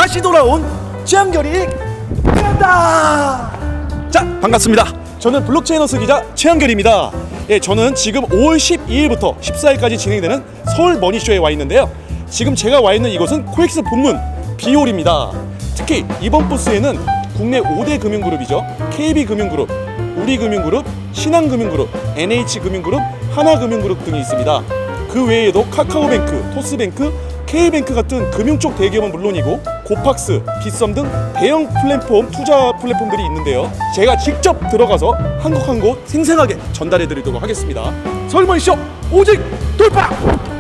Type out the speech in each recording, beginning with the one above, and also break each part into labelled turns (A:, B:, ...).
A: 다시 돌아온 최한결이 간다. 자, 반갑습니다. 저는 블록체인어스 기자 최한결입니다. 예, 저는 지금 5월 12일부터 14일까지 진행되는 서울 머니쇼에 와 있는데요. 지금 제가 와 있는 이곳은 코엑스 본문 비홀입니다. 특히 이번 부스에는 국내 5대 금융그룹이죠. KB금융그룹, 우리금융그룹, 신한금융그룹, NH금융그룹, 하나금융그룹 등이 있습니다. 그 외에도 카카오뱅크, 토스뱅크, K뱅크 같은 금융 쪽 대기업은 물론이고 고팍스, 빗썸 등 대형 플랫폼, 투자 플랫폼들이 있는데요. 제가 직접 들어가서 한 곳 한 곳 생생하게 전달해 드리도록 하겠습니다. 서울 머니쇼 오직 돌파!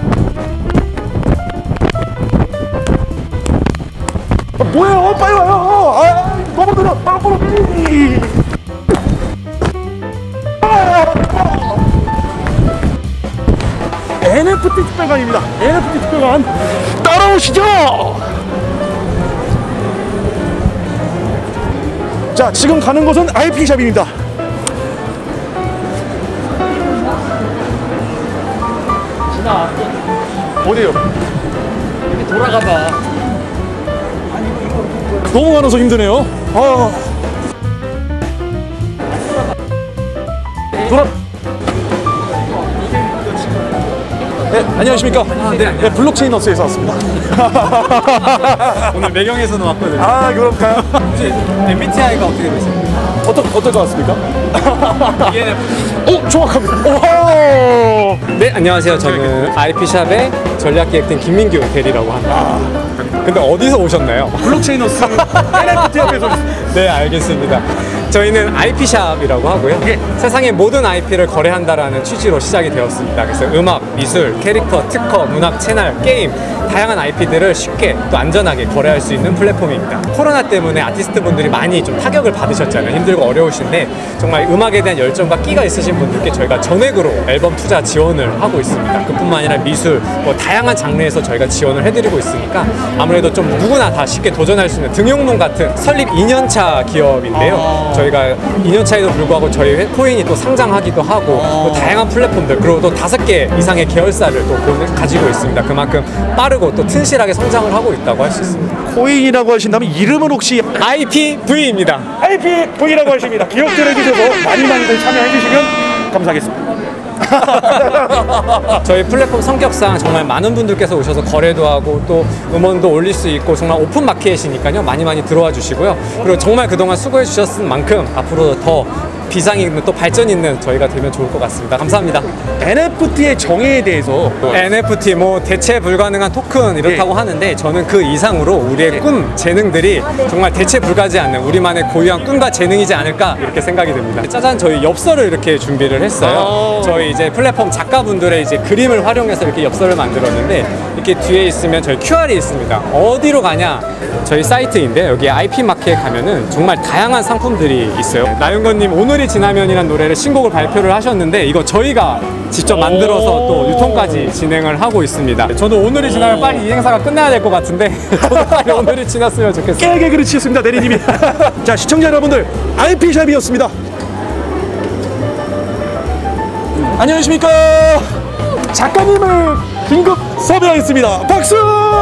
A: 뭐예요? 빨리 와요! 너무 들어! 빨리! NFT 특별관입니다. NFT 특별관 따라오시죠. 자, 지금 가는 곳은 IP샵입니다.
B: 진아,
A: 어디요?
B: 여기 돌아가봐.
A: 너무 많아서 힘드네요. 네, 안녕하십니까. 네, 블록체인어스에서 왔습니다.
B: 오늘 매경에서는 왔거든요.
A: 아, 그럴까요?
B: 혹시 MBTI가 어떻게 되세요?
A: 어떨 것 같습니까?
B: ENFP.
A: 정확합니다. 오호!
B: 네, 안녕하세요. 저는 IP샵의 전략기획팀 김민규 대리라고 합니다. 근데 어디서 오셨나요?
A: 블록체인어스 NFT 협회에서 오셨습니다.
B: 네, 알겠습니다. 저희는 IP샵이라고 하고요.
A: 예.
B: 세상의 모든 IP를 거래한다라는 취지로 시작이 되었습니다. 그래서 음악, 미술, 캐릭터, 특허, 문학, 채널, 게임 다양한 IP들을 쉽게 또 안전하게 거래할 수 있는 플랫폼입니다. 코로나 때문에 아티스트분들이 많이 좀 타격을 받으셨잖아요. 힘들고 어려우신데 정말 음악에 대한 열정과 끼가 있으신 분들께 저희가 전액으로 앨범 투자 지원을 하고 있습니다. 그뿐만 아니라 미술, 뭐 다양한 장르에서 저희가 지원을 해드리고 있으니까 아무래도 좀 누구나 다 쉽게 도전할 수 있는 등용문 같은 설립 2년차 기업인데요. 저희가 2년 차에도 불구하고 저희 코인이 또 상장하기도 하고 또 다양한 플랫폼들 그리고 또 5개 이상의 계열사를 또 가지고 있습니다. 그만큼 빠르고 또 튼실하게 성장을 하고 있다고 할 수 있습니다.
A: 코인이라고 하신다면 이름은 혹시
B: IPV입니다.
A: IPV라고 하십니다. 기억들해 주셔서 많이들 참여해 주시면 감사하겠습니다.
B: 저희 플랫폼 성격상 정말 많은 분들께서 오셔서 거래도 하고 또 음원도 올릴 수 있고 정말 오픈 마켓이니까요. 많이 들어와 주시고요. 그리고 정말 그동안 수고해 주셨은 만큼 앞으로 더 비상 있는 또 발전 있는 저희가 되면 좋을 것 같습니다. 감사합니다.
A: NFT의 정의에 대해서
B: NFT 뭐 대체 불가능한 토큰 이렇다고 하는데 저는 그 이상으로 우리의 꿈, 재능들이 정말 대체 불가하지 않는 우리만의 고유한 꿈과 재능이지 않을까 이렇게 생각이 듭니다. 짜잔, 저희 엽서를 이렇게 준비를 했어요. 저희 이제 플랫폼 작가분들의 이제 그림을 활용해서 이렇게 엽서를 만들었는데 이렇게 뒤에 있으면 저희 QR이 있습니다. 어디로 가냐? 저희 사이트인데 여기 IP마켓에 가면은 정말 다양한 상품들이 있어요. 나윤건님 오늘이 지나면이라는 노래를 신곡을 발표를 하셨는데 이거 저희가 직접 만들어서 또 유통까지 진행을 하고 있습니다. 저도 오늘이 지나면 빨리 이 행사가 끝나야 될 것 같은데 저도 빨리 오늘이 지났으면 좋겠어요.
A: 깨게 그르치셨습니다, 대리님이. 자, 시청자 여러분들, IP샵이었습니다. 안녕하십니까. 작가님을 긴급 섭외하겠습니다. 박수!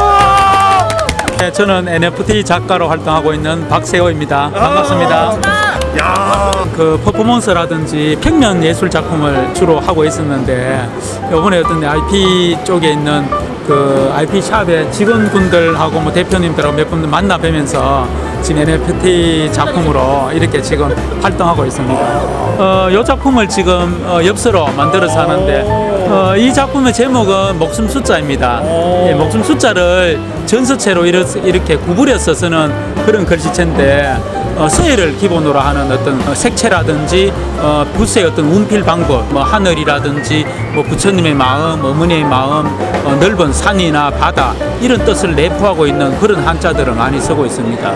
C: 네, 저는 NFT 작가로 활동하고 있는 박세호입니다. 반갑습니다. 그 퍼포먼스라든지 평면 예술 작품을 주로 하고 있었는데 이번에 어떤 IP 쪽에 있는 그 IP 샵의 직원분들하고 뭐 대표님들하고 몇 분 만나 뵈면서 지금 NFT 작품으로 이렇게 지금 활동하고 있습니다. 이 작품을 지금 엽서로 만들어서 하는데 이 작품의 제목은 목숨 숫자입니다. 예, 목숨 숫자를 전서체로 이렇게 구부려서 쓰는 그런 글씨체인데 서예를 기본으로 하는 어떤 색채라든지 붓의 어떤 운필 방법, 뭐 하늘이라든지 뭐 부처님의 마음, 어머니의 마음, 넓은 산이나 바다 이런 뜻을 내포하고 있는 그런 한자들을 많이 쓰고 있습니다.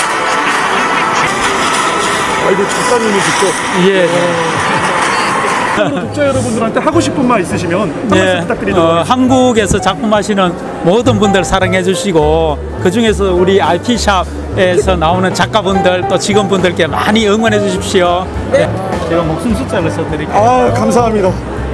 A: 이거 작가님이 직접.
C: 예.
A: 마지막으로 독자 여러분들한테 하고 싶은 말 있으시면 한 말씀 부탁드리도록 하겠습니다.
C: 한국에서 작품하시는 모든 분들 사랑해 주시고 그 중에서 우리 IP샵에서 나오는 작가분들 또 직원분들께 많이 응원해 주십시오. 네. 제가 목숨 숫자를 써드릴게요.
A: 아, 감사합니다.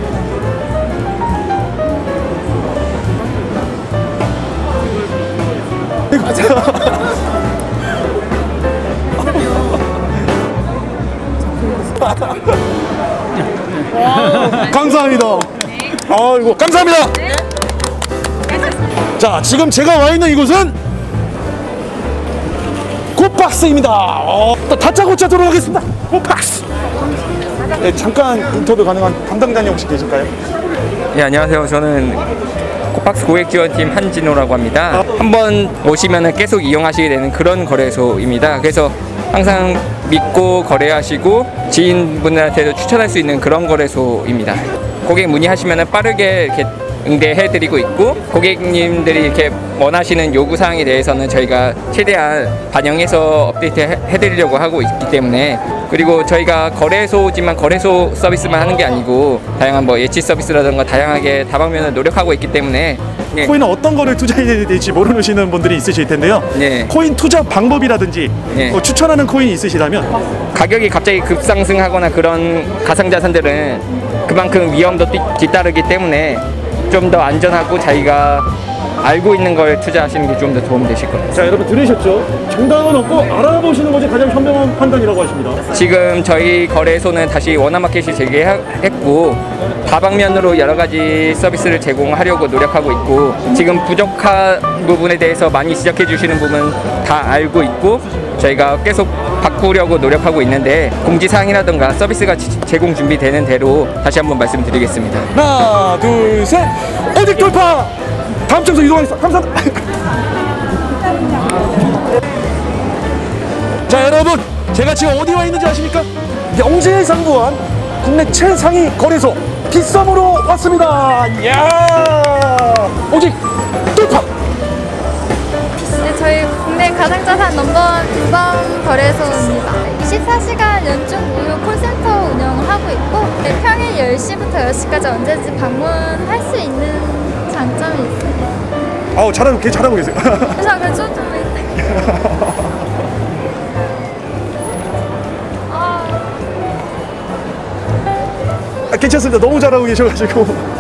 A: 감사합니다. 아이고, 감사합니다. 자, 지금 제가 와 있는 이곳은 굿박스입니다. 또 다짜고짜 들어가겠습니다. 굿박스. 네, 잠깐 인터뷰 가능한 담당자님 혹시 계실까요?
D: 네, 안녕하세요. 저는 굿박스 고객지원팀 한진호라고 합니다. 한번 오시면 계속 이용하시게 되는 그런 거래소입니다. 그래서 항상 믿고 거래하시고 지인분들한테도 추천할 수 있는 그런 거래소입니다. 고객 문의하시면 빠르게 이렇게 응대해드리고 있고, 고객님들이 이렇게 원하시는 요구사항에 대해서는 저희가 최대한 반영해서 업데이트 해드리려고 하고 있기 때문에, 그리고 저희가 거래소지만 거래소 서비스만 하는 게 아니고 다양한 뭐 예치 서비스라든가 다양하게 다방면을 노력하고 있기 때문에 네.
A: 코인은 어떤 거를 투자해야 될지 모르시는 분들이 있으실 텐데요.
D: 네.
A: 코인 투자 방법이라든지
D: 네.
A: 뭐 추천하는 코인이 있으시다면.
D: 가격이 갑자기 급상승하거나 그런 가상자산들은 그만큼 위험도 뒤따르기 때문에 좀 더 안전하고 자기가 알고 있는 걸 투자하시는 게 좀 더 도움이 되실 거예요.
A: 자, 여러분 들으셨죠? 정답은 없고 알아보시는 것이 가장 현명한 판단이라고 하십니다.
D: 지금 저희 거래소는 다시 원화마켓이 재개했고 다방면으로 여러 가지 서비스를 제공하려고 노력하고 있고, 지금 부족한 부분에 대해서 많이 지적해 주시는 부분 다 알고 있고 저희가 계속 바꾸려고 노력하고 있는데, 공지사항이라든가 서비스가 제공 준비되는 대로 다시 한번 말씀드리겠습니다.
A: 하나, 둘, 셋. 어디 돌파. 다음 장소 이동하겠습니다. 감사합니다. 자, 여러분, 제가 지금 어디 와 있는지 아십니까? 명실상부한 국내 최상위 거래소 빗썸으로 왔습니다. 이야, 오직 돌파.
E: 네, 저희 국내 가상자산 넘버원 빗썸 거래소입니다. 24시간 연중 무료 콜센터 운영을 하고 있고, 네, 평일 10시부터 10시까지 언제든지 방문할 수 있는 장점이 있습니다.
A: 아우, 개 잘하고 계세요.
E: 그래서 그 좀
A: 아, 괜찮습니다. 너무 잘하고 계셔가지고.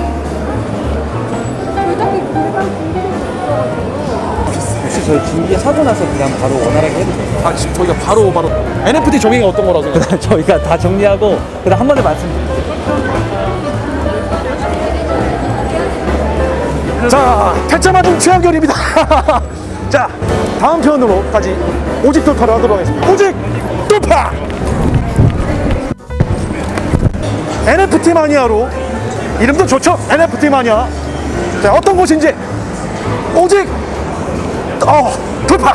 F: 혹시 저희 준비하고 나서 그냥 바로 원활하게 해도 돼요?
A: 아, 지금 저희가 바로 NFT 정의가 어떤 거라서.
F: 저희가 다 정리하고 그다음 한 번에 말씀드릴게요.
A: 자, 퇴짜 맞은 최한결입니다. 자, 다음 편으로까지 오직 돌파를 하도록 하겠습니다. 오직 돌파! NFT 마니아로, 이름도 좋죠? NFT 마니아. 자, 어떤 곳인지 오직 돌파!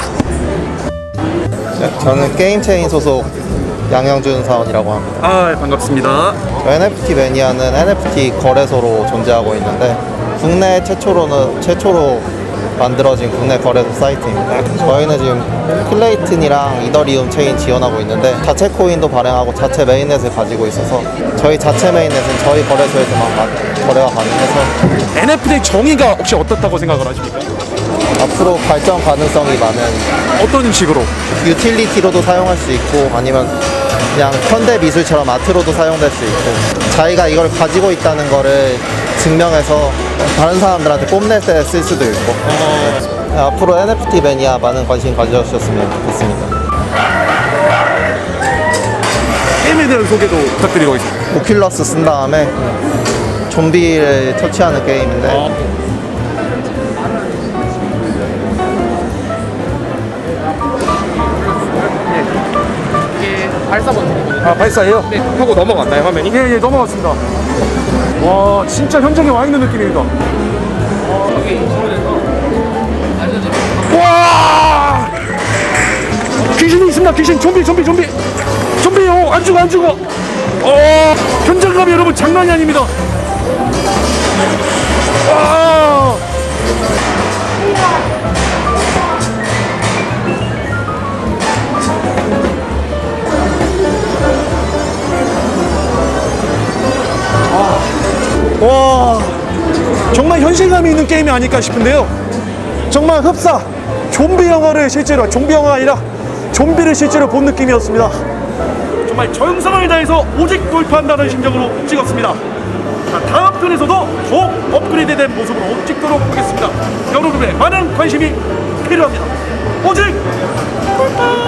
G: 저는 게임체인 소속 양영준 사원이라고 합니다.
A: 아, 반갑습니다.
G: NFT 매니아는 NFT 거래소로 존재하고 있는데, 국내 최초로 만들어진 국내 거래소 사이트입니다. 저희는 지금 플레이튼이랑 이더리움 체인 지원하고 있는데, 자체 코인도 발행하고 자체 메인넷을 가지고 있어서 저희 자체 메인넷은 저희 거래소에서만 거래가 가능해서
A: NFT 정의가 혹시 어떻다고 생각을 하십니까?
G: 앞으로 발전 가능성이 많은,
A: 어떤 식으로?
G: 유틸리티로도 사용할 수 있고 아니면 그냥 현대 미술처럼 아트로도 사용될 수 있고, 자기가 이걸 가지고 있다는 거를 증명해서 다른 사람들한테 뽐낼 때 쓸 수도 있고. 네, 앞으로 NFT 매니아 많은 관심 가져주셨으면 좋겠습니다.
A: 게임에 대한 소개도 부탁드리겠습니다.
G: 오큘러스 쓴 다음에 좀비를 터치하는 게임인데,
B: 발사 버튼이거든요.
A: 아, 발사예요?
B: 네, 하고 넘어갔나요, 화면이?
A: 예, 넘어갔습니다. 와, 진짜 현장에 와 있는 느낌입니다. 와! 귀신이 있습니다. 귀신, 좀비요. 안 죽어. 현장감이 여러분 장난이 아닙니다. 와! 와, 정말 현실감이 있는 게임이 아닐까 싶은데요. 정말 흡사 좀비 영화를 실제로, 좀비 영화가 아니라 좀비를 실제로 본 느낌이었습니다. 정말 정성을 다해서 오직 돌파한다는 심정으로 찍었습니다. 자, 다음 편에서도 더욱 업그레이드된 모습으로 찍도록 하겠습니다. 여러분의 많은 관심이 필요합니다. 오직 돌파!